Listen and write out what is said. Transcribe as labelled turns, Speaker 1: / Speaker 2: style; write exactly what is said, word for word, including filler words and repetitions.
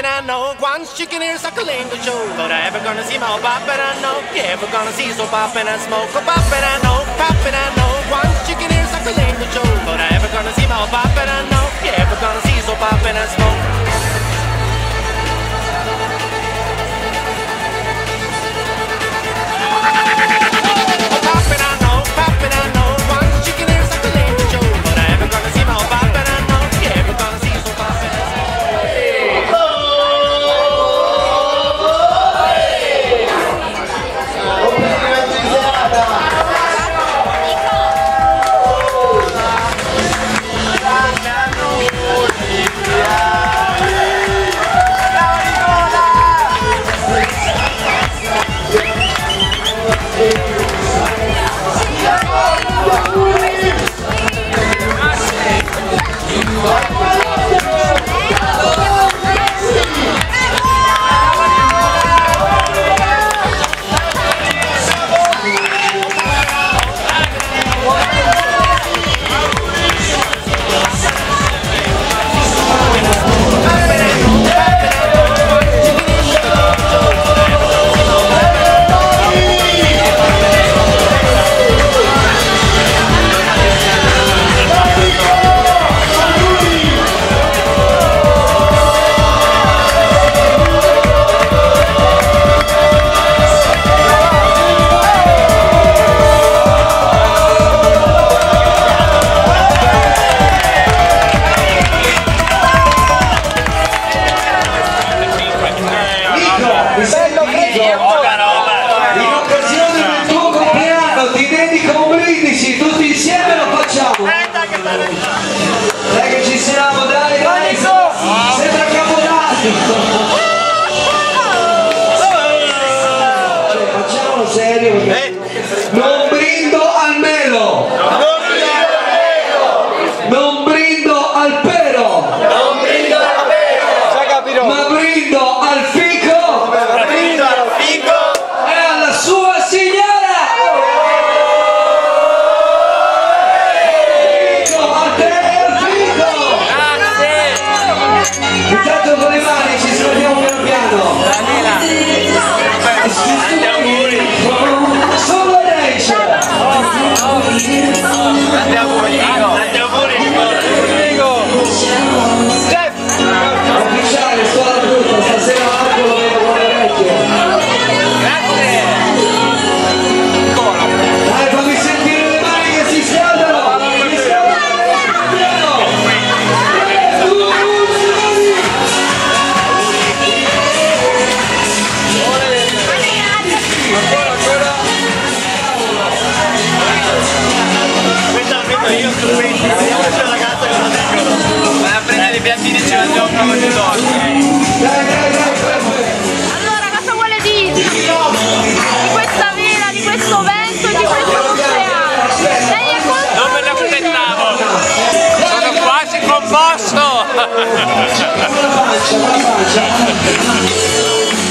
Speaker 1: poppin', I know. Once chicken ears, suckling the show. But I ever gonna see my poppin', I know. You ever gonna see so poppin' and smoke? Oh, poppin', I know, poppin', I know. Once chicken ears, suckling the show. But I ever gonna see my poppin', I know. You ever gonna see so poppin' and smoke?
Speaker 2: Dai che ci siamo, dai, dai, sembra Capodanno. Cioè, facciamolo serio perché non brindo al melo, non brindo al pero, ma brindo al fico e alla sua signora. Intanto con le mani ci scordiamo piano piano. Tanti auguri. Solo lei c'è. Tanti auguri. Tanti auguri. Chef. Ufficiale, scuola brutta, stasera Marco lo vedo con le orecchie. Grazie. Dai, fammi sentire le mani che si scaldano. Si scaldano.
Speaker 1: Io sto qui, questa ragazza che non dicono. Vai a prendere i piattini e ci mangiamo un po' di torta.
Speaker 3: Allora, cosa vuole dire di questa vela, di questo vento, di questo oceano? Lei è contro?
Speaker 1: Non me l'aspettavo! Sono quasi commosso!